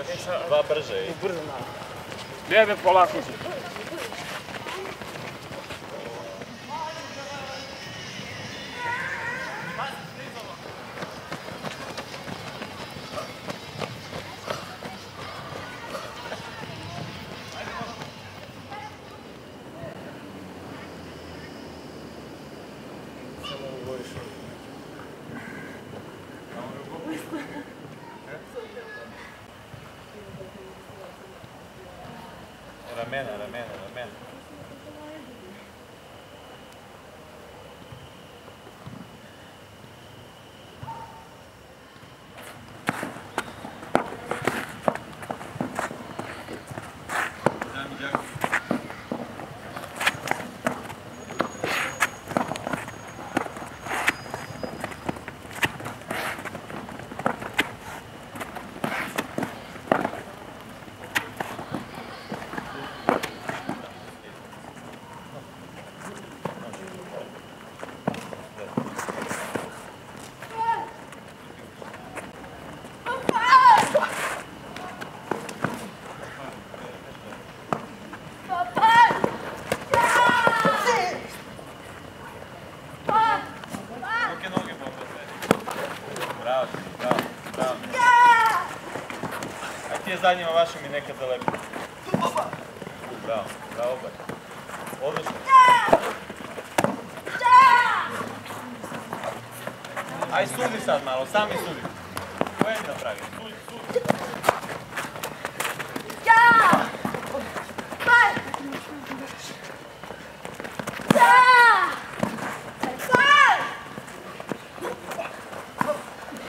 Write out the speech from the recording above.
još dva brže. Brzo malo. Lijeve polako se. Ramena. Bravo. A ti je zadnjima vašim i nekad zalepi. Bravo, obar. Odlično. Aj sudi sad malo, sami sudi. Ko je napravio? Sudi.